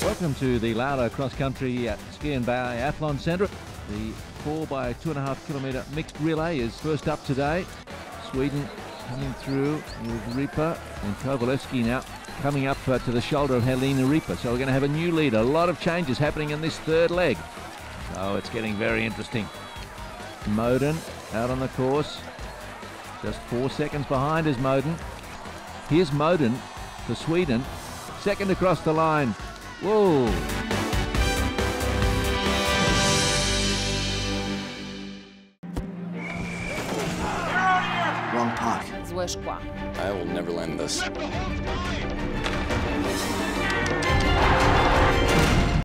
Welcome to the Lauda Cross Country Ski and Biathlon Centre. The 4 by 2.5 kilometre mixed relay is first up today. Sweden coming through with Ripa and Kovalevsky now coming up to the shoulder of Helena Ripa. So we're going to have a new leader. A lot of changes happening in this third leg. So it's getting very interesting. Moden out on the course. Just 4 seconds behind is Moden. Here's Moden for Sweden. Second across the line. Whoa! Wrong puck. Złe szkła. I will never land this.